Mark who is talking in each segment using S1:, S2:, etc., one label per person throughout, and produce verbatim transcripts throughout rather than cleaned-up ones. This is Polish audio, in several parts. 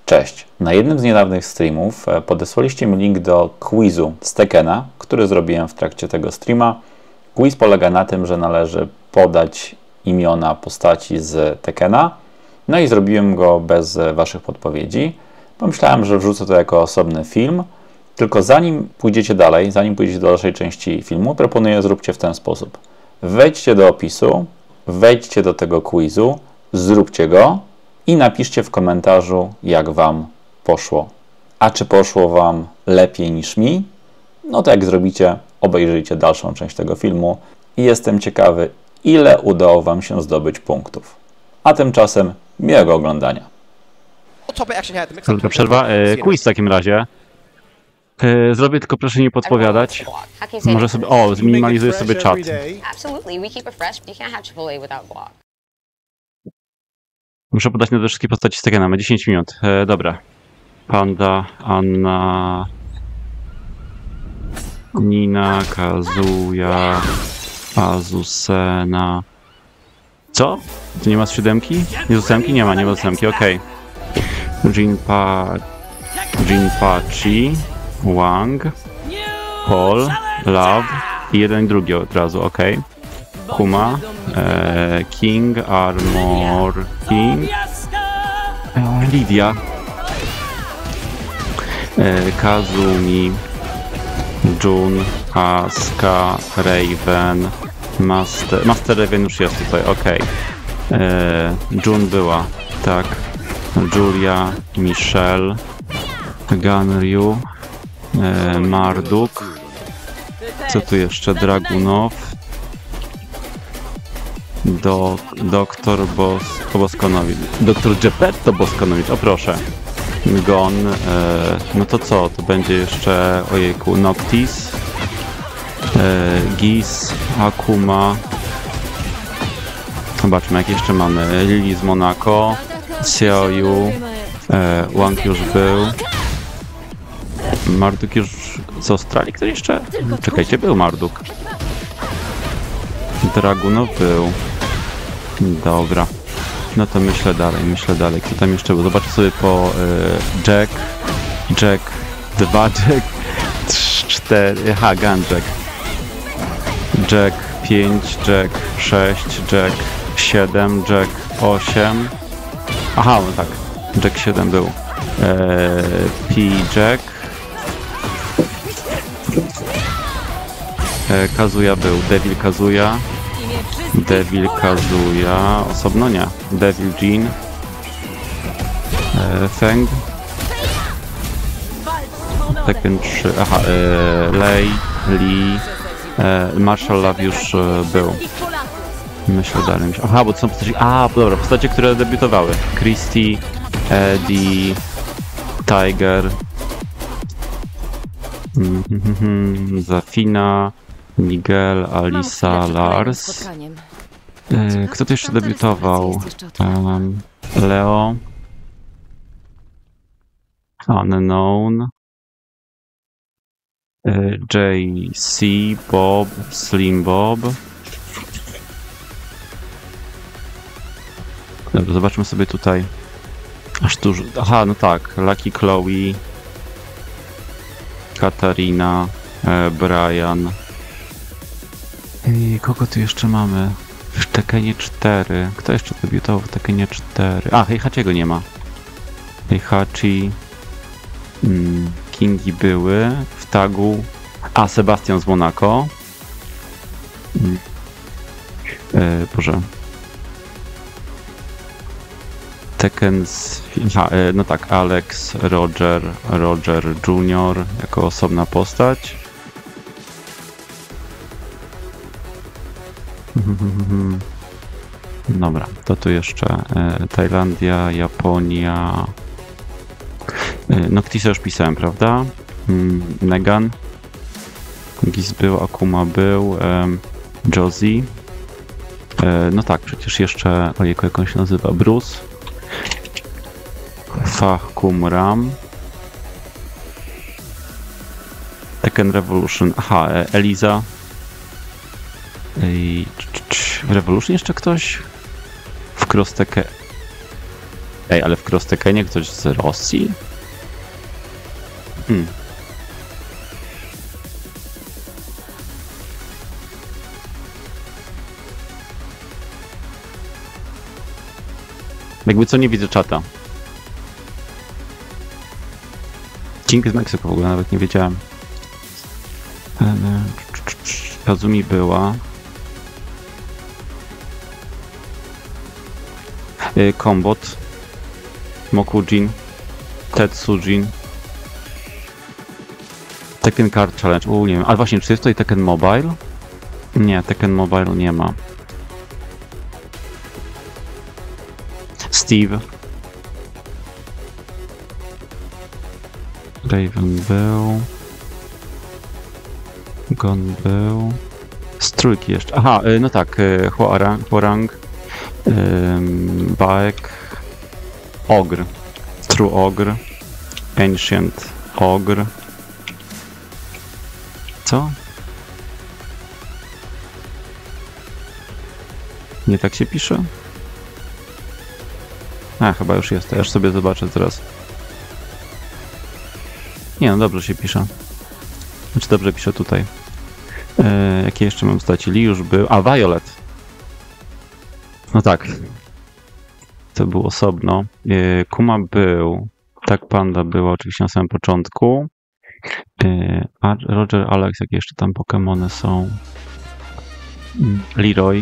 S1: Cześć! Na jednym z niedawnych streamów podesłaliście mi link do quizu z Tekkena, który zrobiłem w trakcie tego streama. Quiz polega na tym, że należy podać imiona postaci z Tekkena. No i zrobiłem go bez waszych podpowiedzi. Pomyślałem, że wrzucę to jako osobny film. Tylko zanim pójdziecie dalej, zanim pójdziecie do dalszej części filmu, proponuję, zróbcie w ten sposób. Wejdźcie do opisu, wejdźcie do tego quizu, zróbcie go i napiszcie w komentarzu, jak wam poszło. A czy poszło wam lepiej niż mi? No to jak zrobicie, obejrzyjcie dalszą część tego filmu i jestem ciekawy, ile udało wam się zdobyć punktów. A tymczasem miłego oglądania.
S2: Krótka przerwa. E, quiz w takim razie. E, zrobię tylko proszę nie podpowiadać. Może sobie... O, zminimalizuję sobie czat. Muszę podać na te wszystkie postaci z Tekkena. Mamy dziesięć minut. E, dobra. Panda, Anna, Nina, Kazuya, Azusena. Co? Tu nie ma z siódemki? Nie z ósemki? Nie ma, nie ma z ósemki, okej. Okay. Jinpa... Jinpachi, Wang, Paul, Love i jeden i drugi od razu, okej. Okay. Kuma, e, King, Armor King, e, Lidia, e, Kazumi, Jun, Asuka, Raven, Master, Master Raven już jest tutaj, okej. Okay. E, Jun była, tak. Julia, Michelle, Ganryu, e, Marduk, co tu jeszcze? Dragunov, Do, doktor Bos, Boskonowicz, doktor Geppetto Boskonowicz, o proszę. Gon, e, no to co? To będzie jeszcze, ojejku, Noctis, e, Giz, Akuma. Zobaczmy, jak jeszcze mamy. Lili z Monako, Xiaoyu, e, Wang już był. Marduk już z Australii, kto jeszcze? Czekajcie, był Marduk. Dragunov był. Dobra. No to myślę dalej, myślę dalej. Kto tam jeszcze był? Zobaczę sobie po y, Jack. Jack dwa, Jack cztery. Aha, Gun Jack. Jack pięć, Jack sześć, Jack siedem, Jack osiem. Aha, no tak. Jack siedem był. E, P Jack. E, Kazuya był. Devil Kazuya. Devil Kazuya. Osobno nie. Devil Jean. E, Feng. Tekken trzy. Aha. E, Lei. Lee. E, Marshall Love już e, był. Myślę dalej. Myślę. Aha, bo to są postacie... A, dobra. Postacie, które debiutowały. Christy. Eddie. Tiger. Mm -hmm, Zafina. Miguel, Alisa, Lars. E, kto tu jeszcze debiutował? Um, Leo. Unknown. E, J C, Bob, Slim Bob. Dobra, zobaczmy sobie tutaj. Aż tu... Aha, no tak. Lucky Chloe. Katarina. E, Brian. I kogo tu jeszcze mamy? W Tekkenie cztery. Kto jeszcze debiutował w Tekkenie cztery? A, Heihachiego nie ma. Heihachi. Hmm, Kingi były. W tagu. A, Sebastian z Monako. Hmm. E, Boże. Tekken z... Aha, e, no tak, Alex, Roger, Roger junior jako osobna postać. Dobra, to tu jeszcze e, Tajlandia, Japonia. E, Noctisa już pisałem, prawda? Mm, Negan. Giz był, Akuma był, e, Josie. E, no tak, przecież jeszcze, ojejku, jak on się nazywa? Bruce. Fahkum Ram. Tekken Revolution. Aha, e, Eliza. I Revolution jeszcze ktoś? W Cross Tekken. Ej, ale w Cross Tekkenie ktoś z Rosji? Hmm. Jakby co, nie widzę czata. King z Meksyku w ogóle nawet nie wiedziałem. Kazumi była. Kombot. Mokujin. Tetsujin. Tekken Card Challenge. U, nie wiem. Ale właśnie, czy jest tutaj Tekken Mobile? Nie, Tekken Mobile nie ma. Steve. Raven był. Gon był. Z trójki jeszcze. Aha, no tak. Hwoarang. Hwoarang. Um, Baek. Ogre. True Ogre. Ancient Ogre. Co? Nie tak się pisze? A, chyba już jest. Ja już sobie zobaczę teraz. Nie, no dobrze się pisze. Znaczy dobrze piszę tutaj. E, jakie jeszcze mam stać? Li już był. A, Violet. No tak. To było osobno. E, Kuma był. Tak, Panda była oczywiście na samym początku. E, Roger, Alex, jakie jeszcze tam Pokemony są? Leroy.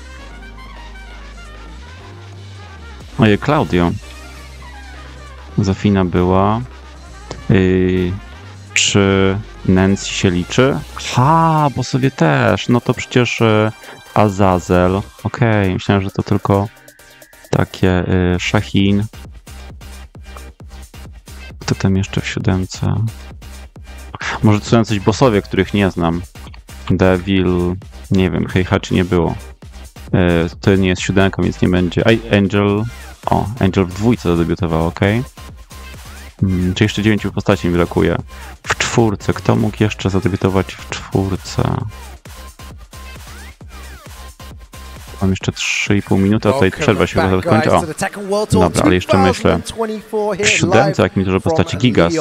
S2: Oje, Claudio. Zafina była. Yy, czy Nancy się liczy? Ha, bo sobie też. No to przecież yy, Azazel. Okej, okay, myślałem, że to tylko takie yy, Shahin. Kto tam jeszcze w siódemce? Może to są jacyś bossowie, których nie znam. Devil, nie wiem, Heihachi nie było. Yy, to nie jest siódemka, więc nie będzie. Angel. O, Angel w dwójce zadebiutował, ok. Hmm, czy jeszcze dziewięciu postaci mi brakuje? W czwórce. Kto mógł jeszcze zadebiutować w czwórce? Mam jeszcze trzy i pół minuty, a tutaj przerwa się chyba zakończy. O, dobra, ale jeszcze myślę. W siódemce, jak mi dużo postaci Gigas.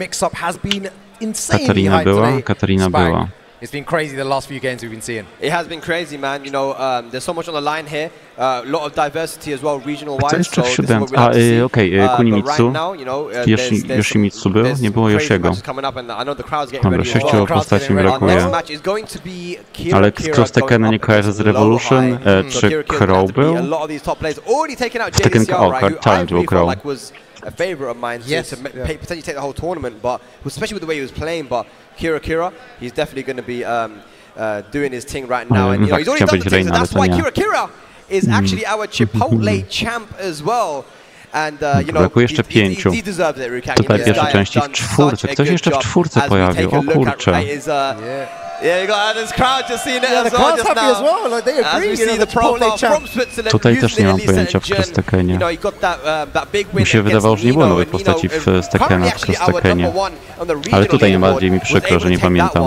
S2: Katarina była? Katarina była.
S3: It's been crazy the last few games we've been seeing. It has been crazy, man. You know, um, there's so much on the line here. A uh, lot of diversity as well, regional wise.
S2: Co jeszcze w siódemce? A, y, okej, okay, Kunimitsu. Yoshi, Yoshimitsu był? Nie było Yoshiego. Dobra, sześciu postaci mi brakuje. Ale z Cross Tekkena nie kojarzę z Revolution, e, czy Crow był? W Tekken, o, Challenge był Crow.
S3: A favorite of mine, yes, to, to yeah. potentially take the whole tournament, but especially with the way he was playing. But Kira Kira, he's definitely going to be um, uh, doing his thing right now, and you know he's already done the thing. So that's why Kira Kira is actually our Chipotle champ as well. And uh, you know,
S2: jeszcze pięciu.
S3: He, he deserves it, Rukang.
S2: To te pierwsze części w czwórce. Ktoś jeszcze w czwórce pojawił. O kurczę.
S3: Yeah, you got this crowd just seeing it yeah, as well just now. As well. Like they agree, as we see the profile from Switzerland.
S2: Tutaj też nie mam pojęcia w Cross Tekkenie. Mi się wydawało, że nie było nowej postaci w Tekkena, w Cross Tekkenie. Ale tutaj najbardziej mi przykro, że nie pamiętam.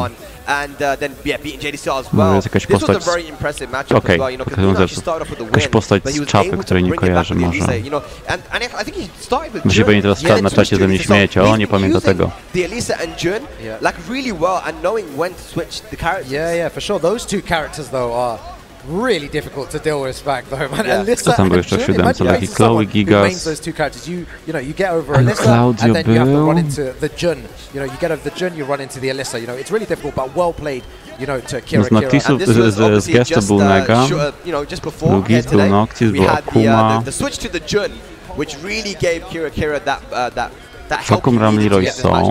S2: No, jest jakaś postać z... Okej, okay, jakaś postać z czapy, której nie kojarzę może. Wy się pewnie teraz na czacie ze mnie śmiejecie, o, nie pamiętam tego.
S3: Yeah, yeah, for sure. Those two characters though are really difficult to deal with back though, man.
S2: Yeah. Alyssa, kto tam był jeszcze w siódemce? Taki Chloe, Gigas.
S3: Those two characters, you, you know, you get over Alyssa, and then you have to run into the Jun. You know, you get over the Jun, you run into the Alyssa. You know, it's really difficult, but well played. You know, to Kira
S2: Kira. Z, z, z gestu był Nega, drugi był Noctis, był Akuma.
S3: The switch to the Jun, which really gave Kira Kira that uh, that.
S2: Fakum Ram Leroy są.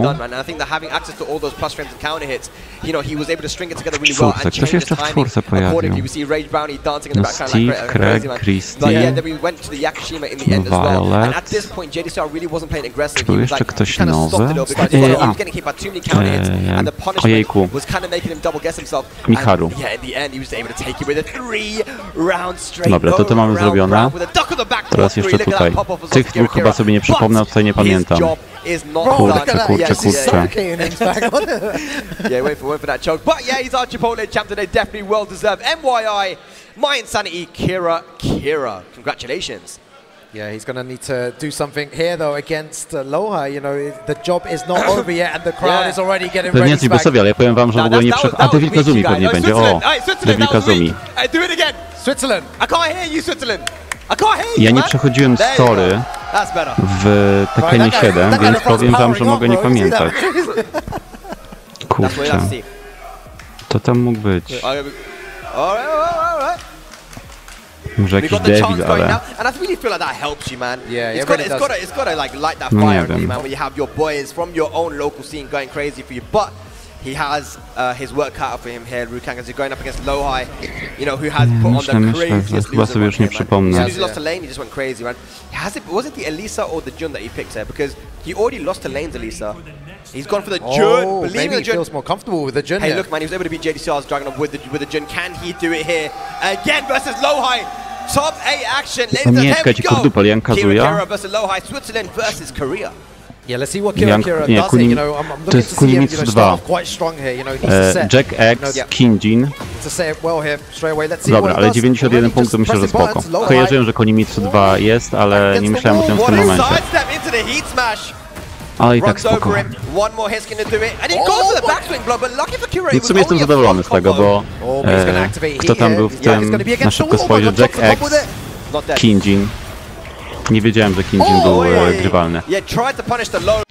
S2: W czwórce. Ktoś jeszcze w czwórce pojawił. No Steve, Craig, Christy, Violet. Czy był jeszcze ktoś nowy? E, a, e, ojejku. Miharu. Dobra, to to mamy zrobione. Teraz jeszcze tutaj. Tych dwóch chyba sobie nie przypomnę, tutaj nie pamiętam. Kurczę, kurczę, kurczę.
S3: Yeah, wait for wait for that choke. But yeah, he's our Chipotle champ today. Definitely well deserved. M Y I, My Insanity, Kira Kira. Congratulations.
S4: Yeah, he's going to need to do something here though against uh, Loha. You know, the job is not over yet and the crowd yeah. is already getting
S2: Pewnie
S4: ready.
S2: jacyś bossowie, ale ja powiem wam, że w ogóle nie przechodzi. A Devil Kazumi pewnie będzie. O, Devil Kazumi.
S3: Do it again. Switzerland. I can't hear you, Switzerland. I can't hear you.
S2: Ja nie przechodziłem story w Tekkenie siedem, więc powiem wam, że mogę nie pamiętać. Kurczę. To tam mógł być. Może jakiś Devil, ale...
S3: And I really feel like that helps you, man.
S4: Yeah,
S3: it's gotta, it's gotta, it's gotta like light that
S2: No
S3: fire in you, man. When you have your boys from your own local scene going crazy for you, but he has uh, his work cut out for him here, Rukang, as he's going up against Lowhigh, you know, who has put
S2: myślę,
S3: on the
S2: myślę,
S3: craziest
S2: chyba sobie już nie przypomnę.
S3: As soon as he lost to Lane, he just went crazy, man. Has it, was it the Elisa or the Jun that he picked here? Because he already lost to Lane's Elisa. He's gone for the Jun.
S4: Oh,
S3: Believe
S4: maybe
S3: in the
S4: he
S3: Jun.
S4: feels more comfortable with the Jun.
S3: Hey,
S4: here.
S3: look, man, he was able to beat J D C R's Dragunov with the with the Jun. Can he do it here again versus Lowhigh? Top eight action.
S2: Nie, czekajcie, Kurdupel, Jan Kazuya.
S3: versus Lowhigh, Switzerland versus Korea.
S4: Yeah, let's see what Kira Kira
S2: nie,
S4: does
S2: Kunim,
S4: here. You know, I'm, I'm
S2: to
S4: looking
S2: jest
S4: to see him, you
S2: Kunimitsu
S4: know,
S2: dwa.
S4: start off quite strong here. You know, he needs to set,
S2: Jack X,
S4: you know,
S2: Kinjin.
S4: to set it well here straight away. Let's see
S2: Dobra,
S4: what
S2: ale
S4: does.
S2: dziewięćdziesiąt jeden punktów myślę, że spoko. Kojarzyłem, że Kunimitsu dwa jest, ale nie myślałem o tym w tym momencie. Ale i tak spoko. Więc w sumie jestem zadowolony z tego, bo e, kto tam był w tym, na szybko spojrzę, Jack X, Kinjin. Nie wiedziałem, że Kinjin był e, grywalny.